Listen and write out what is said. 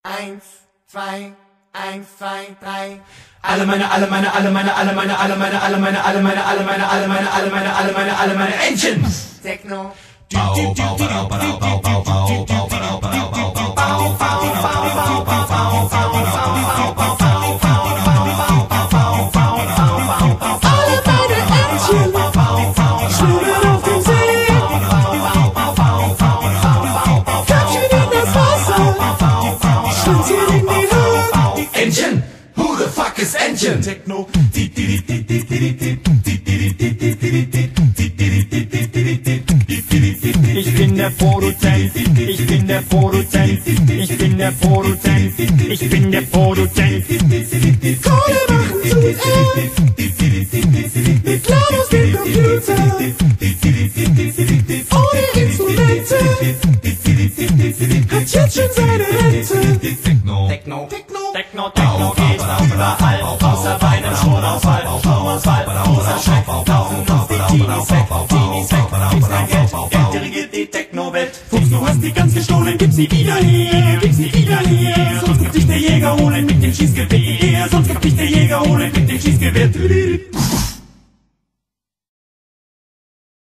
Eins, zwei, eins, zwei, drei. Alle meine Engines. Techno. Engine, who the fuck is Engine? Techno. Ich bin der Produzent, ich bin der Produzent, ich bin der Produzent, ich bin der Produzent. Kohle machen tut mit Lados dem Computer, ohne Instrumente, hat jetzt schon seine Rente. Techno. Techno geht überall, außer bei einem Stromausfall, großer Schreck, laufen uns die Teenies weg, gibt's kein Geld, Geld dirigiert die Techno-Welt. Fuchs, du hast die ganz gestohlen, gib sie wieder her, sonst wird dich der Jäger holen mit dem Schießgewehr, sonst wird dich der Jäger holen mit dem Schießgewehr.